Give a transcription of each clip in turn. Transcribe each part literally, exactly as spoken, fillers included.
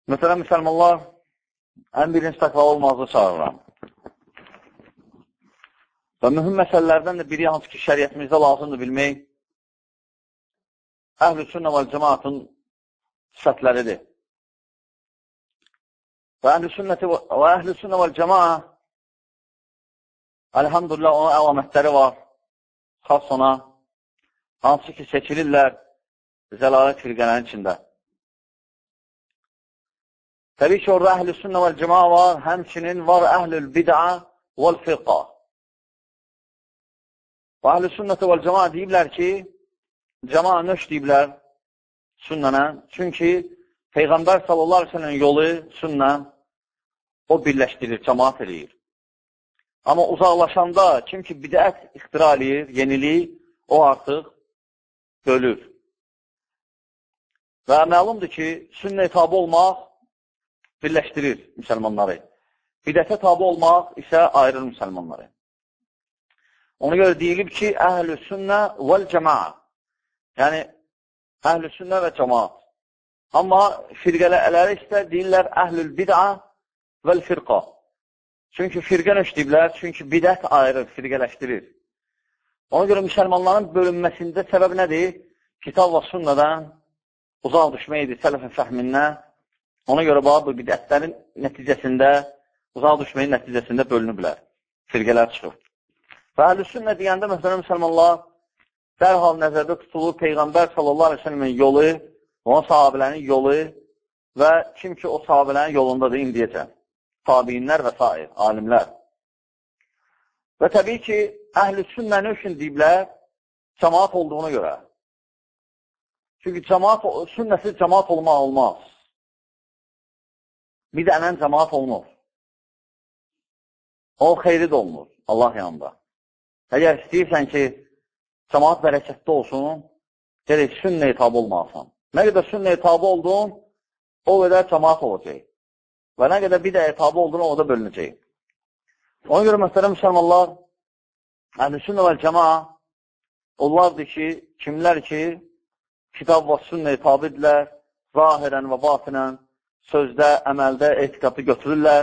Məsələn, müsəlmanlar ən birinci təqvalı olmazı çağırıram. Və mühüm məsələlərdən də biri hansı ki, şəriyyətimizdə lazımdır bilmək, Əhl-i Sünnə və Cəmaatın sifətləridir. Və Əhl-i Sünnə və Cəmaat, əlhamdülillah, onun əlamətləri var, xas ona, hansı ki, seçilirlər zəlalət firqələrin içində. Təbii ki, orada Əhl-i Sünnə və Cəmaat var, həmçinin var Əhl-ül Bid'a vəl-Firqa. Və Əhl-i Sünnə və Cəmaat deyiblər ki, Cəmaat nöş deyiblər sünnənə, çünki Peyğəmbər sallallahu aleyhi ve sellem yolu sünnə, o birləşdirir, cəmaat edir. Amma uzaqlaşanda kim ki bidət ixtira edir, yenilik, o artıq bölür. Və məlumdur ki, sünnəyə tabi olmaq birləşdirir müsəlmanları. Bidətə tabi olmaq isə ayırır müsəlmanları. Ona görə deyilib ki, Əhl-i Sünnə vəl-Cəmaat. Yəni, Əhl-i Sünnə və Cəmaat. Amma firqələri isə deyirlər Əhl-ül Bid'a vəl-Firqa. Çünki firqə nöş deyiblər, çünki bidət ayırır, firqələşdirir. Ona görə müsəlmanların bölünməsində səbəb nədir? Kitab və sünnədən uzaq düşməkdir, sələfin fəhmindən. Ona görə bu bidətlərin nəticəsində, uzaq düşməyin nəticəsində bölünüblər, firqələr çıxır. Və Əhl-i Sünnə deyəndə, məsələn, müsəlmanlar dərhal nəzərdə tutulur Peyğəmbər sallallahu aleyhi ve sellemin yolu, onun sahabilərin yolu və kim ki o sahabilərin yolundadır indiyəcən. Tabiinlər və sair, alimlər. Və təbii ki, Əhl-i Sünnəni üçün deyiblər, cəmaat olduğuna görə. Çünki cəmaat, sünnəsi cəmaat olmaq olmaz. Bir də ənən cəmaat olunur. O xeyri də olunur, Allah yanında. Əgər istəyirsən ki, cəmaat bərəkətli olsun, gerək sünnəyə tabi olmalısan. Nə qədər sünnəyə tabi oldun, o qədər cəmaat olacaq. Və nə qədər bir də tabi olduğunu o da bölünəcək. Ona görə məsələ müsəlmanlar, Əhl-i Sünnə və Cəmaat, onlardır ki, kimlər ki, kitab və sünnəyə tabidirlər, zahirən və batinən, sözdə, əməldə, etiqatı götürürlər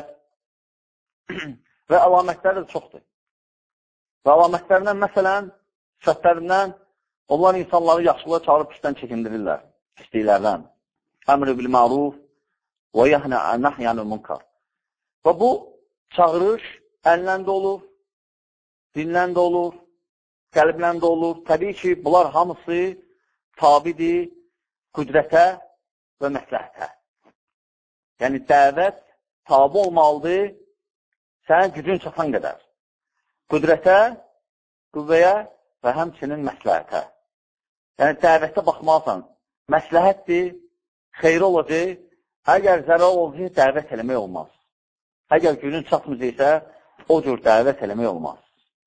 və əlamətləri də çoxdur. Və əlamətlərindən, məsələn, sifətlərindən, onlar insanları yaxşılığa çağırıb pisdən çəkindirirlər, pisliklərdən. Əmr-i bil-məruf və nəhyənül münkar. Və bu çağırış əllə də olur, dillə də olur, qəlblə də olur. Təbii ki, bunlar hamısı tabidir qüdrətə və məsləhətə. Yəni, dəvət tabi olmalıdır sənin gücün çatan qədər. Qüdrətə, qüvvəyə və həmçinin məsləhətə. Yəni, dəvətə baxmalısan, məsləhətdir, xeyri olacaq, əgər zərər olacaq, dəvət eləmək olmaz. Əgər gücün çatmayacaqsa, o cür dəvət eləmək olmaz.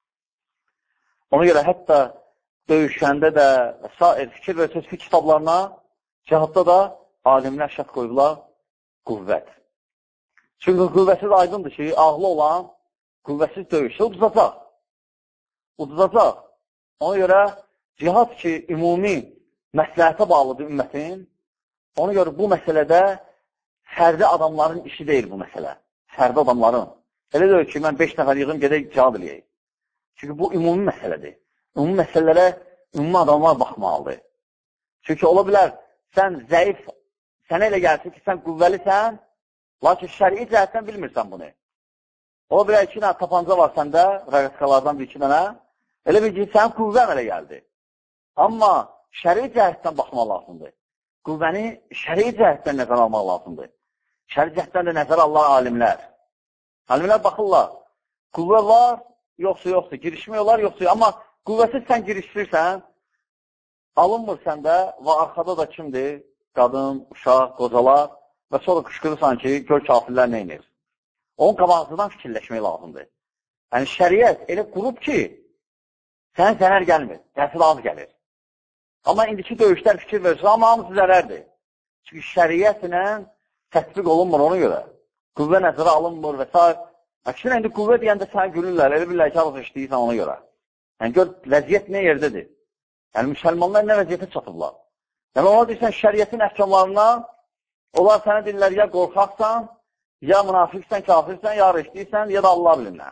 Ona görə hətta döyüşəndə də sair fikir və sözfü kitablarına, cihadda da alimlər şərt qoyublar qüvvət. Çünki qüvvəsiz aydındır ki, ağlı olan qüvvəsiz döyüşsə uduzacaq. Uduzacaq. Ona görə cihad ki, ümumi məsləhətə bağlıdır ümmətin, ona görə bu məsələdə fərdi adamların işi deyil bu məsələ. Fərdi adamların. Elə deyil ki, mən beş nəfər yığım gedək cihad eləyək. Çünki bu ümumi məsələdir. Ümumi məsələlərə ümumi adamlar baxmalıdır. Çünki ola bilər, sən zəif, sənə elə gəlsin ki, sən qüvvəlisən, lakin şərii cəhətdən bilmirsən bunu. Ola bilər, iki dənə tapanca var səndə, rəqətqalardan bir iki dənə, elə bir ki, sənin qüvvən elə gəldi. Amma şərii cəhətdən baxmaq lazımdır. Qüvvəni şərii cəhətdən nəzər almaq lazımdır. Şərii cəhətdən də nəzər alırlar alimlər. Alimlər baxırlar, qüvvə var, yoxsa yoxsa, girişmək olar, yoxsa, amma qüvvəsiz sən girişdirsən, alınmır səndə və arxada da kimdir? Qadın, uşaq, qocalar və sonra qışqırırsan ki, gör kafirlər nə inir. Onun qabağızdan fikirləşmək lazımdır. Yəni, şəriət elə qurub ki, sənin zərər gəlmir, təsir az gəlir. Amma indiki döyüşlər fikir verirsə, amma hamısı zərərdir. Çünki şəriətlə tətbiq olunmur ona görə. Qüvvə nəzərə alınmır və s. Əksinə, indi qüvvə deyəndə sənə gülürlər, elə bilirlər ki, alıq işləyirsən ona görə. Yəni, gör, vəziyyət nə yerdədir? Yəni, müsəlmanlar nə vəziyyətə çatıblar? Yəni, ona deyirsən, şəriətin əhkamlarına Onlar sənə deyirlər, ya qorxaqsan, ya münafiqsən, kafirsən, ya reşdiysən, ya da Allah bilinə.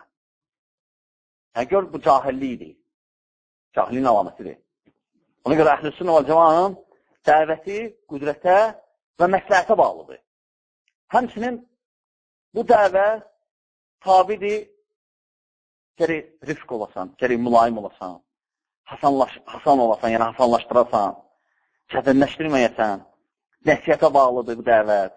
Yəni, gör, bu cahillikdir. Cahilliyin alaməsidir. Ona görə Əhlüs-Sünnə və Cəmaənin dəvəti qüdrətə və məsləhətə bağlıdır. Həmçinin bu dəvə tabidir, geri rifq olasan, geri mülayim olasan, hasanlaş, hasan olasan, yəni hasanlaşdırasan, çətinləşdirməyəsən, nəsiyyətə bağlıdır bu dəvət.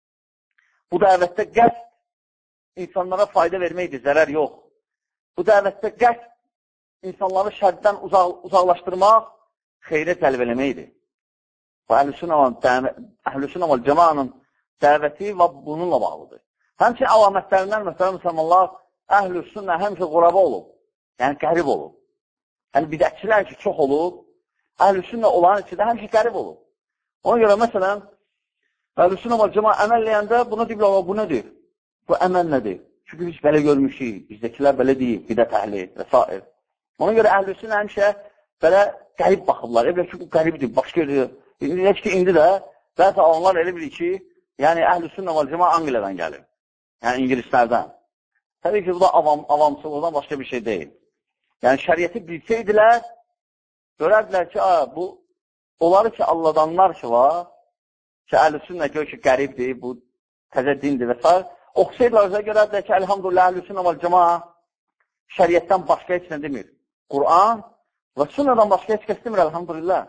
Bu dəvətdə qəsd insanlara fayda verməkdir, zərər yox. Bu dəvətdə qəsd insanları şərdən uzaq, uzaqlaşdırmaq, xeyrə təlb eləməkdir. Bu Əhlüs-Sünnə və Cəmaənin dəvəti və bununla bağlıdır. Həmçin əlamətlərindən, məsələn, müsəlmanlar Əhlüs-Sünnə həmişə quraba olub, yəni qərib olub. Yəni, bidətçilər ki, çox olub, Əhlüs-Sünnə olan içində həmişə qərib olub. Ona görə, məsələn, Əhlüs-Sünnə və Cəmaə əməlləyəndə buna deyiblər, bu nədir? Bu əməl nədir? Çünki biz belə görmüşük, bizdəkilər belə deyib, bidət əhli və s. Ona görə Əhlüs-Sünnə həmişə belə qərib baxıblar. Elə ki, bu qəribdir, başqa edir. Necə ki, indi də bəzi onlar elə bilir ki, yəni Əhlüs-Sünnə və Cəmaə Angliyadan gəlir. Yəni, İngilislərdən. Təbii ki, bu da avam, avamçılıqdan başqa bir şey deyil. Yəni, şəriyyəti bilsəydilər, görərdilər ki, bu, onları ki, alladanlar ki var, ki, Əhlüs-Sünnə gör ki, qəribdir, bu təzə dindir və s. Oxusaydılar, özə görərdilər ki, əlhamdülillah, Əhlüs-Sünnə və Cəmaə şəriyyətdən başqa heç nə demir. Qur'an və sünnədən başqa heç kəs demir, əlhamdülillah.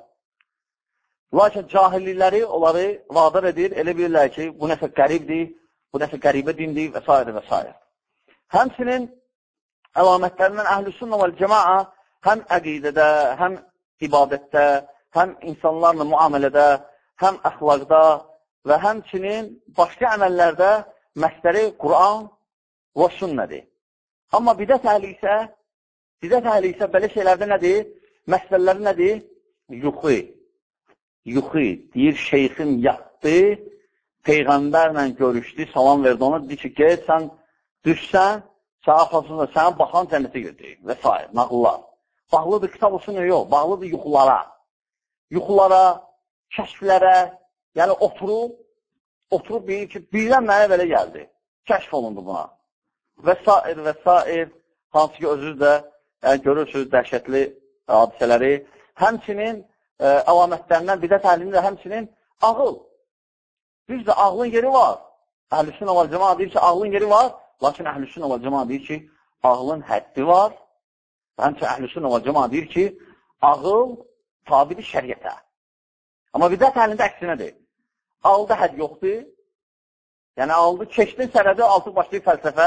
Lakin cahillikləri onları vadar edir, elə bilirlər ki, bu nəsə qəribdir, bu nəsə qəribə dindir və s. və s. Həmçinin əlamətlərindən Əhlüs-Sünnə və Cəmaə həm əqidədə, həm ibadətdə, həm insanlarla müamilədə, həm əxlaqda və həmçinin başqa əməllərdə məsləri Qur'an və sünnədir. Amma bidət əhli isə, bidət əhli isə belə şeylərdə nədir? Məsələləri nədir? Yuxu. Yuxu. Deyir, şeyxim yatdı, Peyğəmbərlə görüşdü, salam verdi ona, dedi ki, gel, sən düşsən, sən arxasında, sənə baxan cənnətə götürür və s. Nağıllar. Bağlıdır kitab olsun, yox, bağlıdır yuxulara. Yuxulara, kəşflərə, yəni oturub, oturub deyir ki, birdən mənə belə gəldi. Kəşf olundu buna. Və s. və s. hansı ki, özünüz də yəni, görürsünüz dəhşətli hadisələri. Həmçinin ə, əlamətlərindən, bidət əhlinin də həmçinin ağıl. Düzdür, ağlın yeri var. Əhlüs-Sünnə və Cəmaə deyir ki, ağlın yeri var. Lakin Əhlüs-Sünnə və Cəmaə deyir ki, ağlın həddi var. Həmçinin Əhlüs-Sünnə və Cəmaə deyir ki, ağıl tabidir şəriətə. Amma bidət əhlində əksinədir. Ağılda hədd yoxdur. Yəni, ağılda keçdin sərədi, altı başlayıb fəlsəfə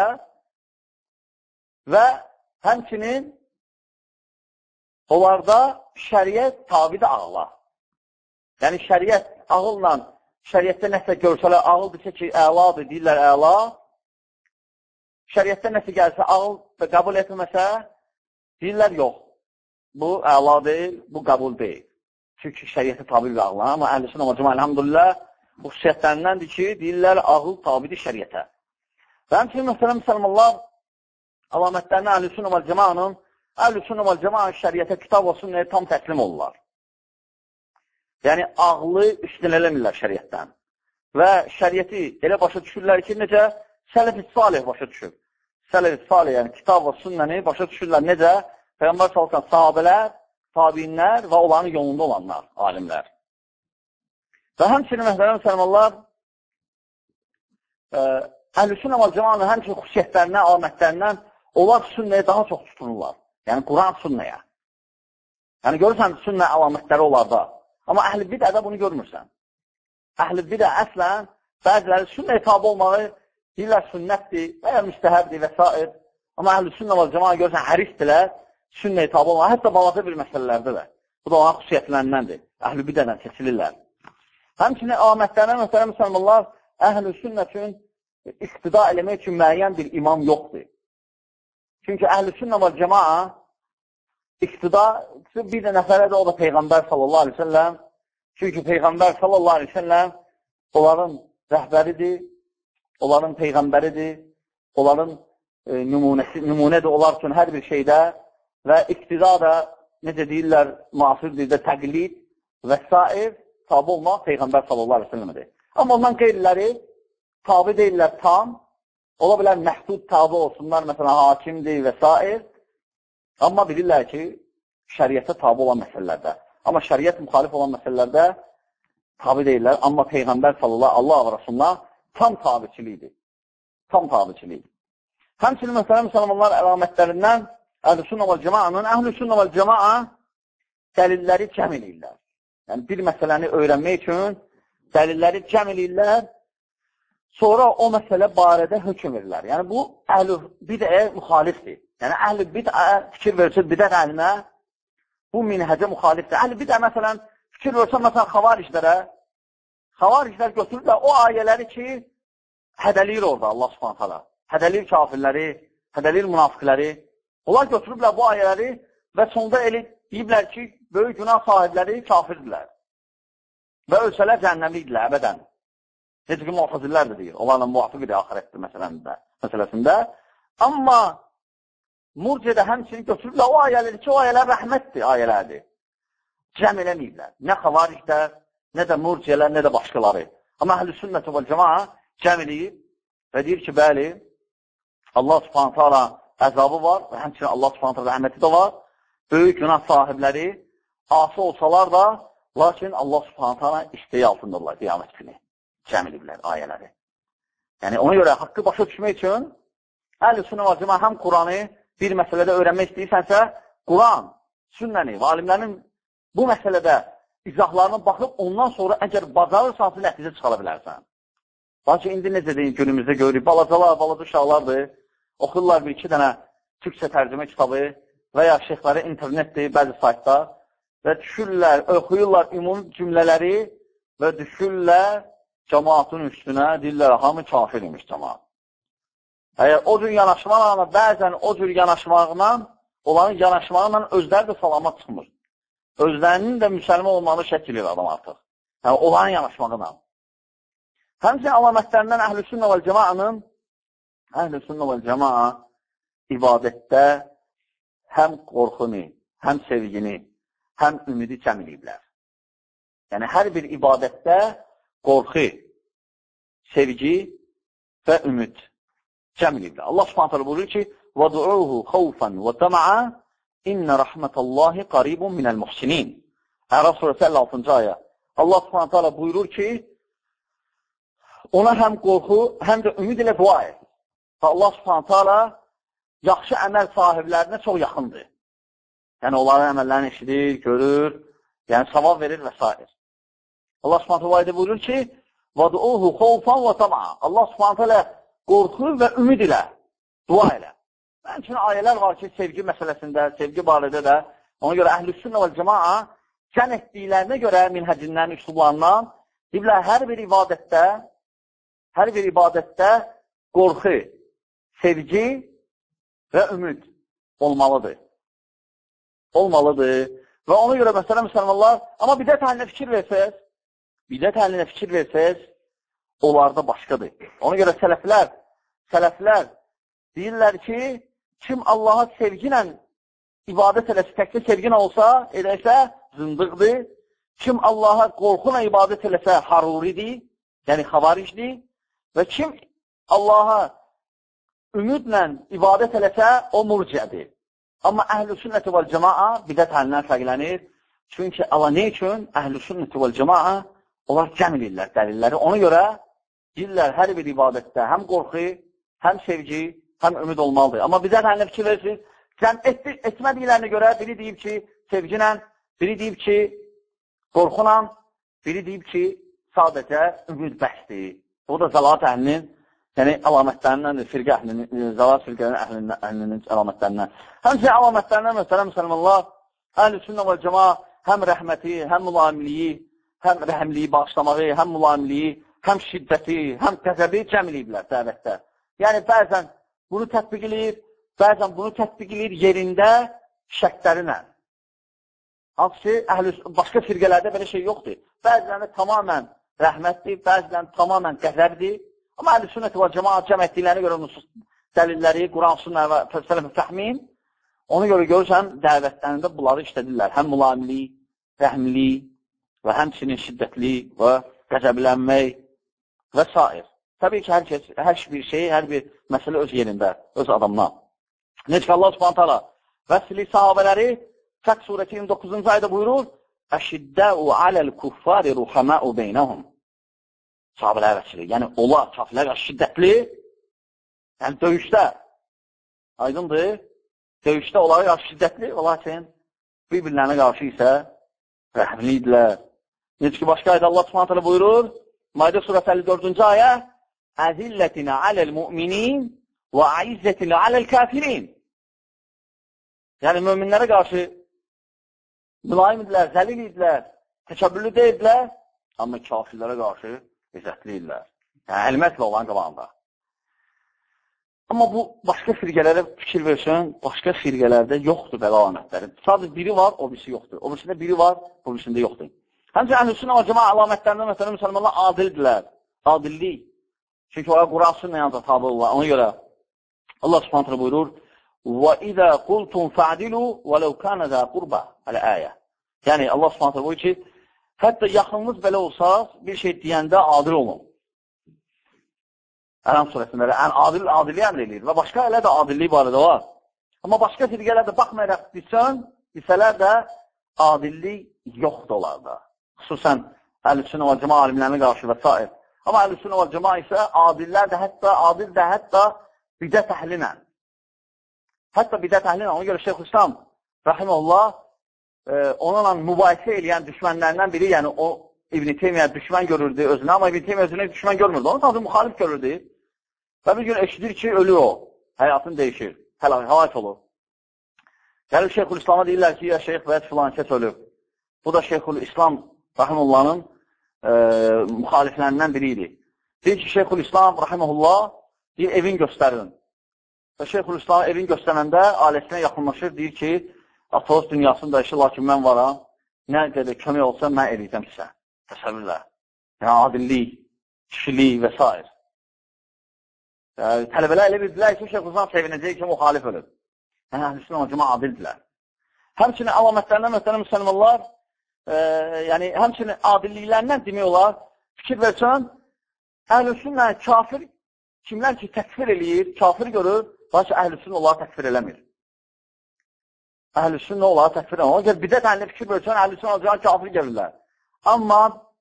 və həmçinin onlarda şəriət tabidir ağla. Yəni, şəriət ağılla, şəriətdə nəsə görsələr, ağıldırsa ki, əladır, deyirlər əla. Şəriətdə nəsə gəlsə, ağıl da qəbul etməsə, deyirlər yox. Bu əla deyil, bu qəbul deyil. Çünki şəriətə tabi bir ağla. Amma Əhlüs-Sünnə və Cəmaə, elhamdülillah, bu xüsusiyyətlərindəndir ki, deyirlər ağıl tabidir şəriətə. Və həmçinin, məsələn, müsəlmanlar əlamətlərinə Əhlüs-Sünnə və Cəmaənin, Əhlüs-Sünnə və Cəmaə şəriətə, kitab və sünnəyə tam təslim olurlar. Yəni, ağlı üstün eləmirlər şəriətdən. Və şəriəti elə başa düşürlər ki, necə sələf-i salih başa düşür. Sələf-i salih, yəni kitab və sünnəni başa düşürlər necə? Peyğəmbər salsan sahabələr, tabiinlər və onların yolunda olanlar, alimlər. Və həmçinin, məsələn, müsəlmanlar, Əhlüs-Sünnə və Cəmaənin həmçinin xüsusiyyətlərindən, alamətlərindən onlar sünnəyə daha çox tutunurlar. Yəni, Quran sünnəyə. Yəni, görürsən, sünnə əlamətləri onlarda. Amma əhl-i bidədə bunu görmürsən. Əhl-i bidə əslən, bəziləri sünnəyə tabi olmağı deyirlər sünnətdir və ya müstəhəbdir və s. Amma Əhlüs-Sünnə və Cəmaə görürsən, hərisdirlər, sünnəyə tabi olmağı, hətta balaca bir məsələlərdə də. Bu da onların xüsusiyyətlərindəndir. Əhl-i bidədən seçilirlər. Həmçinin alamətlərindən, məsələn, müsəlmanlar, Əhlüs-Sünnə üçün iqtida eləmək üçün müəyyən bir imam yoxdur. Çünki Əhlüs-Sünnə və Cəmaə iqtida bir də nəfərə də o da Peyğəmbər sallallahu aleyhi ve selləm. Çünki Peyğəmbər sallallahu aleyhi ve selləm onların rəhbəridir, onların Peyğəmbəridir, onların e, nümunəsi, nümunədir onlar üçün hər bir şeydə və iqtida da, necə deyirlər, müasir dildə təqlid və s. tabi olmaq Peyğəmbər sallallahu aleyhi ve selləmədir. Amma ondan qeyriləri tabi deyirlər tam, ola bilər məhdud tabi olsunlar, məsələn, hakimdir və s. Amma bilirlər ki, şəriyyətə tabi olan məsələlərdə. Amma şəriyyət müxalif olan məsələlərdə tabi deyirlər. Amma Peyğəmbər sallallahu Allah və Rasulullah tam tabiçiliyidir. Tam tabiçiliyidir. Həmçinin məsələn, müsəlmanlar əlamətlərindən Əhl-i-Sünnə vəl-Cəmaənin, Əhl-i-Sünnə vəl-Cəmaə dəlilləri cəm eləyirlər. Yəni, bir məsələni öyrənmək üçün dəlilləri cəm eləyirlər, sonra o məsələ barədə hökm verirlər. Yəni, bu əhl-i bidəyə müxalifdir. Yəni, əhl-i bidə fikir verirsə, bidət əhlinə bu minhəcə müxalifdir. Əhl-i bidə, məsələn, fikir verirsə, məsələn, xavariclərə, xavariclər götürürlər o ayələri ki, hədəliyir orada Allah subhanət hala. Hədəliyir kafirləri, hədəliyir münafiqləri. Onlar götürüblər bu ayələri və sonda elə deyiblər ki, böyük günah sahibləri kafirdirlər. Və ölsələr cəhənnəmlikdirlər əbədən. Necə ki, muhafazillər də deyir. Onlarla muvafiqidir axirətdir məsələsində. Amma murciədə həmçinin götürürlər o ayələri ki, o ayələr rəhmətdir, ayələrdir. Cəm eləməyiblər. Nə xavariclər, nə də murciələr, nə də başqaları. Amma Əhl-i-Sünnə vəl-Cəmaə cəm eləyib və deyir ki, bəli, Allah subhanət hala əzabı var və həmçinin Allah subhanət hala rəhməti də var. Böyük günah sahibləri asi olsalar da, lakin Allah subhanət hala istəyi altındırlar qiyamət günü. Cəm ediblər ayələri. Yəni, ona görə haqqı başa düşmək üçün Əhl-i-Sünnə vəl-Cəmaə həm Quranı bir məsələdə öyrənmək istəyirsənsə, Quran, sünnəni və alimlərin bu məsələdə izahlarına baxıb, ondan sonra əgər bacarırsansı nəticə çıxara bilərsən. Lakin indi necə deyin, günümüzdə görürük, balacalar, balaca uşaqlardır, oxuyurlar bir-iki dənə türkçə tərcümə kitabı və ya şeyxləri internetdir, bəzi saytda və düşürlər, oxuyurlar ümumi cümlələri və düşürlər cəmaatın üstünə, deyirlər, hamı kafir imiş cəmaat. Əgər o cür yanaşmaqla, bəzən o cür yanaşmaqla, onların yanaşmaqla özləri də salamat çıxmır. Özlərinin də müsəlman olmağını şəkilir adam artıq. Yəni, onların yanaşmaqla. Həmçinin əlamətlərindən Əhl-i-Sünnə vəl-Cəmaənin Əhl-i-Sünnə vəl-Cəmaə ibadətdə həm qorxunu, həm sevgini, həm ümidi cəm eləyiblər. Yəni, hər bir ibadətdə qorxu, sevgi və ümid cəm eləyiblər. Allah subhanət hələ buyurur ki, وَدُعُوهُ خَوْفًا وَتَمَعًا İnnə rəhmətəllahi qaribun minəl muhsinin. Ərəf surəsi əlli altıncı ayə. Allah subhanət hələ buyurur ki, ona həm qorxu, həm də ümid ilə dua et. Və Allah subhanət hələ yaxşı əməl sahiblərinə çox yaxındır. Yəni, onların əməllərini eşidir, görür, yəni savab verir və s. Allah subhanət hələ buyurur ki, وَدُعُوهُ خَوْفًا وَتَمَعًا Allah subhanət hələ qorxu və ümid ilə dua elə. Həmçinin ayələr var ki, sevgi məsələsində, sevgi barədə də, ona görə Əhl-i-Sünnə vəl-Cəmaə cəm etdiklərinə görə minhəcindən, üslublarından, deyiblər, hər bir ibadətdə, hər bir ibadətdə qorxu, sevgi və ümid olmalıdır. Olmalıdır. Və ona görə, məsələn, müsəlmanlar, amma bidət həlinə fikir versəz, bidət həlinə fikir versəz, onlarda başqadır. Ona görə sələflər, sələflər deyirlər ki, kim Allaha sevgi ilə ibadət eləsə, təkcə sevgi ilə olsa, edəsə, zındıqdır. Kim Allaha qorxu ilə ibadət eləsə, haruridir, yəni xavaricdir. Və kim Allaha ümidlə ibadət eləsə, o murciədir. Amma Əhl-i-Sünnəti vəl-Cəmaə bidət həlindən fərqlənir. Çünki Allah nə üçün? Əhl-i-Sünnəti vəl-Cəmaə onlar cəm edirlər dəlilləri. Ona görə deyirlər, hər bir ibadətdə həm qorxu, həm sevgi, həm ümid olmalıdır. Amma bizə həlinə fikir verirsiniz, cəm etmədiklərinə görə biri deyib ki, sevginlə, biri deyib ki, qorxunla, biri deyib ki, sadəcə ümid bəsdir. Bu da zəlat əhlinin, yəni əlamətlərindəndir, firqə əhlinin, zəlat firqənin əhlinin əlamətlərindən. Həmçinin əlamətlərindən, məsələn, müsəlmanlar, Əhl-i-Sünnə vəl-Cəmaə həm rəhməti, həm mülayimliyi, həm rəhəmliyi bağışlamağı, həm mülayimliyi, həm şiddəti, həm qəzəbi cəm eləyiblər dəvətdə. Yəni, bəzən bunu tətbiq eləyir, bəzən bunu tətbiq eləyir yerində şərtlərinə. Hansı ki, başqa firqələrdə belə şey yoxdur. Bəzən tamamən rəhmətdir, bəzən tamamən qəzəbdir. Amma Əhl-i-Sünnəti vəl-Cəmaə cəm etdiklərinə görə nusus dəlilləri, Quran, sünnə və sələf fəhmin, ona görə görürsən, dəvətlərində bunları işlədirlər. Həm mülayimlik, rəhmlik və həmçinin şiddətli və qəzəblənmək və s. Təbii ki, hər, kəs, hər bir şey, hər bir məsələ öz yerində, öz adamına. Necə ki, Allah subhanət hala vəsli sahabələri Fəth surəti iyirmi doqquzuncu ayda buyurur, Əşiddəu aləl kuffari ruhaməu beynəhum. Sahabələr vəsli. Yəni, onlar, kafirlər şiddətli, yəni döyüşdə, aydındır, döyüşdə onlara qarşı şiddətli, lakin bir-birlərinə qarşı isə rəhmliydilər. Necə ki, başqa ayda Allah subhanət hala buyurur, Maidə surəsi əlli dördüncü ayə, Əzillətinə aləl müminin və aizzətinə aləl kafirin. Yəni, möminlərə qarşı mülayim idilər, zəlil idilər, təkəbbürlü deyildilər, amma kafirlərə qarşı izzətli idilər. Yəni, əlmətlə olan qabağında. Amma bu, başqa firqələrə fikir versin, başqa firqələrdə yoxdur belə alamətləri. Sadəcə biri var, o birisi yoxdur. O birisində biri var, o birisində yoxdur. Həmçə əhlüsünnə və cəmaə əlamətlərində məsələn, müsəlmanlar adildirlər, adillik. Çünki oraya Quran sünnə yanında tabi olurlar. Ona görə Allah subhanətlə buyurur, وَإِذَا قُلْتُمْ فَعْدِلُوا وَلَوْ كَانَ ذَا قُرْبَ Hələ əyə. Yəni, Allah subhanətlə buyurur ki, hətta yaxınınız belə olsa, bir şey deyəndə adil olun. Ələm surəsində ən adil, adilliyi əmr edir və başqa elə də adilliyi barədə var. Amma başqa firqələr də baxmayaraq desən, desələr də adillik yoxdur onlarda. Xüsusən Əhl-i-Sünnə və Cəmaə alimlərinə qarşı və s. Amma Əhl-i-Sünnə və Cəmaə isə adillər də hətta, adil də hətta bidət əhlinə. Hətta bidət əhlinə. Ona görə Şeyxülislam Rahimullah e, onunla mübahisə eləyən düşmənlərindən biri, yəni o İbn-i Teymiyyə düşmən görürdü özünə, amma İbn-i Teymiyyə özünə düşmən görmürdü. Onu sadəcə müxalif görürdü. Və bir gün eşidir ki, ölü o. Həyatını dəyişir. Həlak olur. Gəlib Şeyxülislam'a deyirlər ki, ya Şeyx vəd filan kəs ölüb. Bu da Şeyxülislam Rahimullah'ın e, müxaliflərindən biri idi. Deyir ki, Şeyxülislam Rahimullah bir evin göstərin. Və Şeyxülislam evin göstərəndə ailəsinə yaxınlaşır, deyir ki, Atos dünyasını dəyişir, lakin mən varam. Nə qədər kömək olsa, mən eləyəcəm sizə. Təsəvvürlə. Yəni, adillik, kişilik və s. Yəni, tələbələr elə bildilər ki, Şeyxülislam sevinəcək ki, müxalif ölüb. Yəni, əhlüsünnə və cəmaə adildilər. Həmçinin əlamətlərindən məsələn müsəlmanlar, e, yəni həmçinin adilliklərindən demək olar, fikir versən, əhlüsünnə kafir, kimlər ki təkfir eləyir, kafir görür, lakin əhlüsünnə onları təkfir eləmir. Əhlüsünnə onları təkfir eləmir. Ona görə bidət əhlinə fikir versən, əhlüsünnə olacaq kafir görürlər. Amma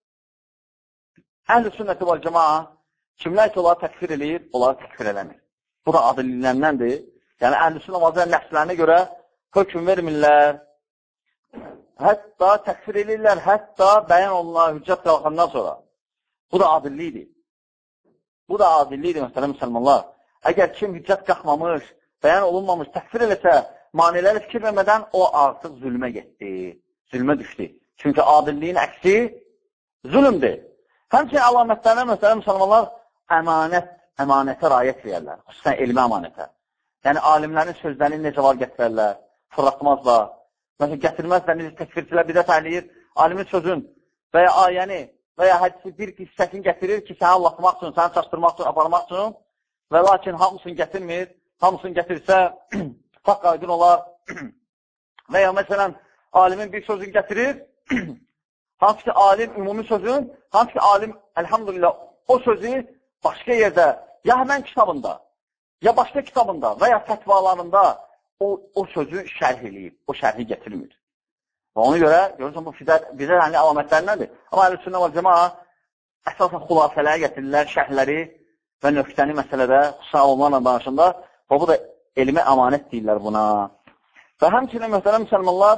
əhlüsünnəti və cəmaə kimlər ki onları təkfir eləyir, onları təkfir eləmir. Bu da adilliklərindəndir. Yəni, əhlüsünnə vaziyyə nəfslərinə görə hökm vermirlər, hətta təkfir edirlər, hətta bəyan olunlar hüccət qalxandan sonra. Bu da adillikdir. Bu da adillikdir, məsələn, müsəlmanlar. Əgər kim hüccət qalxmamış, bəyan olunmamış, təkfir eləsə, maniləri fikir vermədən o artıq zülmə getdi, zülmə düşdü. Çünki adilliyin əksi zülümdür. Həmçinin əlamətlərinə, məsələn, müsəlmanlar əmanət, əmanətə rayət verirlər, xüsusən elmi əmanətə. Yəni, alimlərin sözlərini necə var gətirərlər, fırlatmazlar. Məsələn, gətirməzlər, necə təkfirçilər bidət əhləyir, alimin sözün və ya ayəni və ya hədisi bir hissəsini gətirir ki, səni anlatmaq üçün, səni çaşdırmaq üçün, aparmaq üçün və lakin hamısını gətirmir, hamısını gətirirsə, fakt aydın olar və ya məsələn, alimin bir sözünü gətirir, hansı ki, alim ümumi sözün, hansı ki, alim, əlhamdülillah, o sözü başqa yerdə, ya həmən kitabında, ya başqa kitabında və ya fətvalarında o, o sözü şərh eləyib, o şərhi gətirmir. Və ona görə, görürsən, bu bizə hənli əlamətlərindəndir. Amma Əhl-i-Sünnə və Cəmaə əsasən xülasələri gətirirlər, şərhləri və nöqtəni məsələdə, xüsusən onlarla danışında, və bu da elmi əmanət deyirlər buna. Və həmçinin mühtərəm müsəlmanlar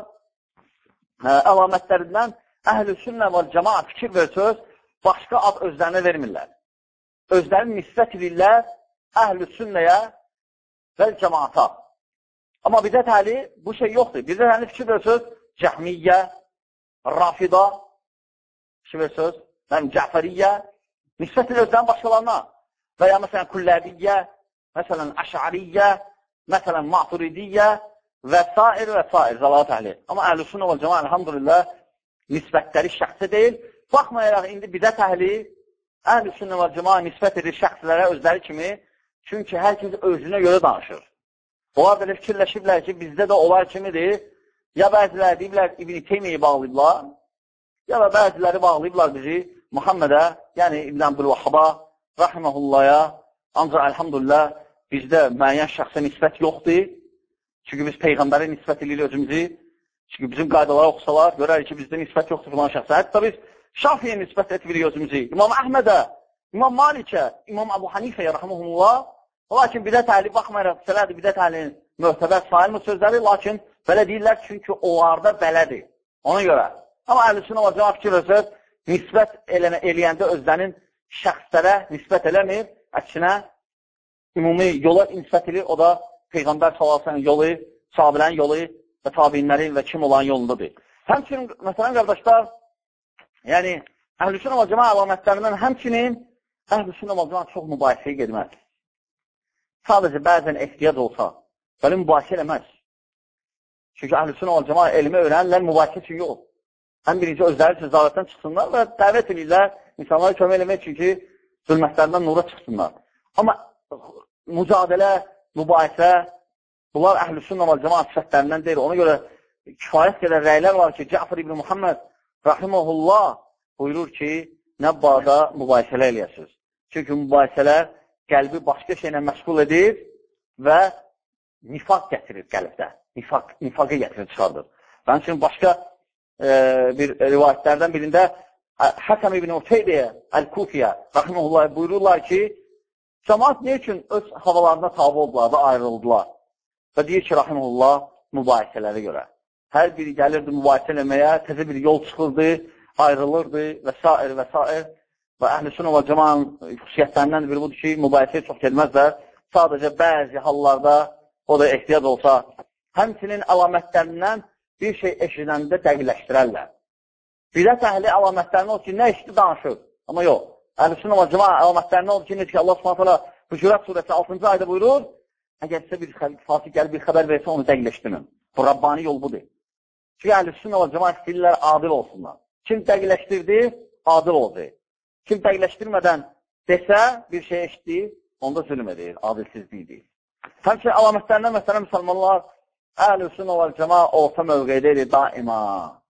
əlamətlərindən Əhl-i-Sünnə və Cəmaə fikir və söz başqa ad özlərinə vermirlər. Özlərini nisbət edirlər Əhl-i-Sünnəyə və Cəmaata. Amma bidət əhli bu şey yoxdur. Bidət əhli fikir və söz Cəhmiyyə, Rafida, fikir və söz, Cəfəriyyə, nisbət edir özlərin başqalarına. Və ya məsələn Kulləbiyyə, məsələn Əş'ariyyə, məsələn Maturidiyyə və s. və s. Zəlat əhli. Amma Əhl-i-Sünnə və Cəmaə elhamdülillah nisbətləri şəxsə deyil. Baxmayaraq indi bidət əhli Əhl-i-Sünnə və Cəmaə nisbət edir şəxslərə özləri kimi. Çünki hər kəs özünə görə danışır. Onlar belə fikirləşiblər ki, bizdə də onlar kimidir. Ya bəziləri deyiblər İbn-i Teymiyyə bağlayıblar, ya da bəziləri bağlayıblar bizi Muhammedə, yəni İbn Abdülvahhaba, rahiməhullaya, ancaq əlhamdülillah, bizdə müəyyən şəxsə nisbət yoxdur. Çünki biz Peyğəmbəri nisbət edirik özümüzü. Çünki bizim qaydalara oxusalar, görərik ki, bizdə nisbət yoxdur filan şəxsə. Hətta biz Şafiyə nisbət edirik özümüzü. İmam Əhmədə, İmam Malikə, İmam Əbu Hanifəyə, rəhməhullah. Lakin bidət əhli baxmayaraq, sələdir bidət əhlinin möhtəbər sayılmır sözləri, lakin belə deyirlər çünki onlarda belədir. Ona görə. Amma əhlüsünnə və cəmaət fikir özür, nisbət eləyəndə özlərinin şəxslərə nisbət eləmir, əksinə ümumi yola nisbət edir, o da Peyğəmbər sallallahu yolu, sahabilərin yolu və tabinlərin və kim olan yolundadır. Həmçinin, məsələn, qardaşlar, yəni, əhlüsünnə və cəmaət əlamətlərindən həmçinin əhlüsünnə və cəmaət çox mübahisəyə gedməz. Sadəcə bəzən ehtiyac olsa, belə mübahisə eləməz. Çünki əhlüsünnə və cəmaət elmi öyrənirlər, mübahisə üçün yox. Həm birinci özləri üçün zalətdən çıxsınlar və dəvət edirlər, insanlara kömək eləmək üçün ki, zülmətlərindən nura çıxsınlar. Amma mücadilə, mübahisə, bunlar əhlüsünnə və cəmaət sifətlərindən deyil. Ona görə kifayət qədər rəylər var ki, Cəfər ibn Muhammed rahiməhullah buyurur ki, nə barədə mübahisələr eləyəsiniz. Çünki mübahisələr qəlbi başqa şeylə məşğul edir və nifaq gətirir qəlbdə. Nifaq, nifaqı gətirir, çıxardır. Bənim üçün başqa e, bir rivayətlərdən birində Həsəm ibn Uteybiyə, Əl-Kufiyə rahiməhullah buyururlar ki, cəmaat ne üçün öz havalarına tabi oldular və ayrıldılar? Və deyir ki, rahiməhullah, mübahisələrə görə. Hər biri gəlirdi mübahisə eləməyə, təzə bir yol çıxırdı, ayrılırdı və s. və s. Və əhl-i-sünnə və cəmaətin xüsusiyyətlərindən biri budur ki, mübahisəyə çox gelməzlər. Sadəcə bəzi hallarda o da ehtiyac olsa, həmçinin əlamətlərindən bir şey eşidəndə dəqiqləşdirərlər. Bidət əhli əlamətlərindən olur ki, nə eşidi danışır? Amma yox. Əhl-i-sünnə və cəmaət əlamətlərindən olur ki, necə ki, Allah subhanət hala Hücurat surəsi altıncı ayda buyurur, əgər sizə bir fasik gəlib bir xəbər versə, onu dəqiqləşdirin. Bu, Rabbani yol budur. Çünki əhl-i-sünnə və cəmaət istəyirlər, adil olsunlar. Kim dəqiqləşdirdi, adil oldu. Kim dəqiqləşdirmədən desə, bir şey eşitdi, onda zülm edir, adilsizliyidir. Həmçinin əlamətlərindən məsələn müsəlmanlar əhl-i-sünnə və cəmaət orta mövqeydə edir daima.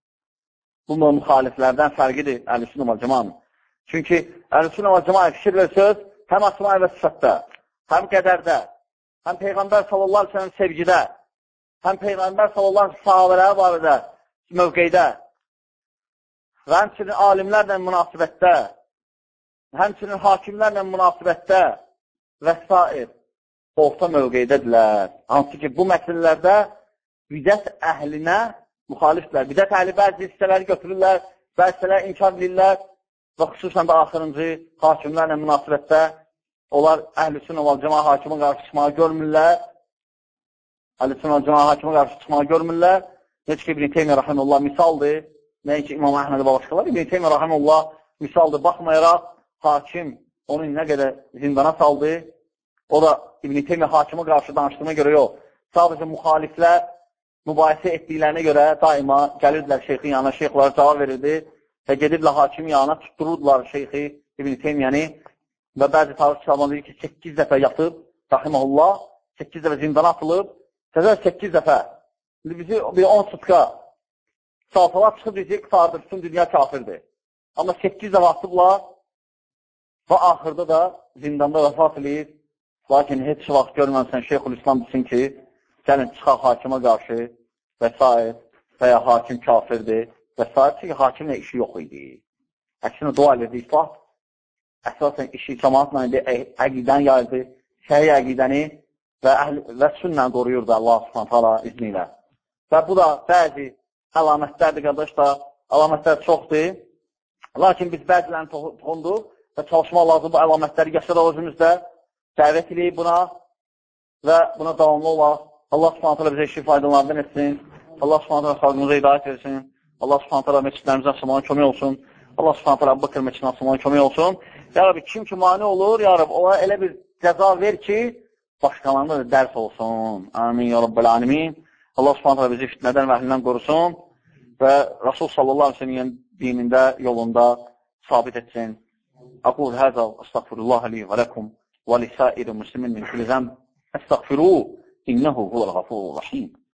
Bu müxaliflərdən fərqidir əhl-i-sünnə və cəmaət. Çünki əhl-i-sünnə və cəmaət fikir və söz həm əsma və sıfatda, həm qədərdə, həm Peyğəmbər sallallahu aleyhi ve sellem sevgidə, həm Peyğəmbər sallallahu aleyhi ve sellem sahabələri barədə mövqeydə və həmçinin alimlərlə münasibətdə, həmçinin hakimlərlə münasibətdə və s. orta mövqeydədirlər. Hansı ki, bu məsələlərdə bidət əhlinə müxalifdirlər. Bidət əhli bəzi hissələri götürürlər, bəzi hissələri inkar edirlər və xüsusən də axırıncı hakimlərlə münasibətdə onlar əhl-i-sünnə və cəmaət hakimə qarşı çıxmağı görmürlər. Əhl-i-sünnə və cəmaət hakimə qarşı çıxmağı görmürlər. Necə ki, İbn-i Teymiyyə rahimehullah misaldır. Nəinki İmam Əhməd və başqalar. İbn-i Teymiyyə rahimehullah misaldır. Baxmayaraq, hakim onu nə qədər zindana saldı. O da İbn-i Teymiyyə hakimə qarşı danışdığına görə yox. Sadəcə müxaliflər mübahisə etdiklərinə görə daima gəlirdilər şeyxin yanına, şeyxlara cavab verirdi və gediblər hakimin yanına tuttururdular şeyxi İbn-i Teymiyyəni və bəzi tarix kitabında deyir ki, səkkiz dəfə yatıb, rahiməhullah, səkkiz dəfə zindana atılıb, təzə səkkiz dəfə. Bizi bir on sıtka salsalar çıxıb deyəcək, qutardır, bütün dünya kafirdir. Amma səkkiz dəfə atıblar və axırda da zindanda vəfat edir. Lakin heç vaxt görməmsən Şeyxülislam desin ki, gəlin çıxaq hakimə qarşı və s. və ya hakim kafirdir və s. Çünki hakimlə işi yox idi. Əksinə dua edirdi, islah. Əsasən işi cəmaatla idi, əqidən yayırdı, şəhi əqidəni və, və sünnə qoruyurdu Allah subhanət hala izni ilə. Və bu da bəzi əlamətlərdir, qardaşlar, əlamətlər çoxdur. Lakin biz bəzilərini toxunduq və çalışma lazım bu əlamətləri yaşadaq özümüzdə, dəvət edib buna və buna davamlı olaq. Allah subhanət hala bizə işi faydalarından etsin. Allah subhanət hala xalqımıza hidayət etsin. Allah subhanət hala məscidlərimizə açılmağına kömək olsun. Allah subhanət hala Əbu Bəkir məscidlərinə açılmağına kömək olsun. Ya Rabbi, kim ki mani olur, ya Rabbi, ona elə bir cəza ver ki, başqalarında da dərs olsun. Amin, ya Rabbil alemin. Allah subhanət hala bizi fitnədən və əhlindən qorusun və Rasul sallallahu aleyhi ve sellem dinində, yolunda sabit etsin. Aqul həzə, əstəğfirullah li və ləkum və lisəir-i muslimin min kulli zəmb. Əstəğfiru, innəhu huvəl-ğafurur-rahim.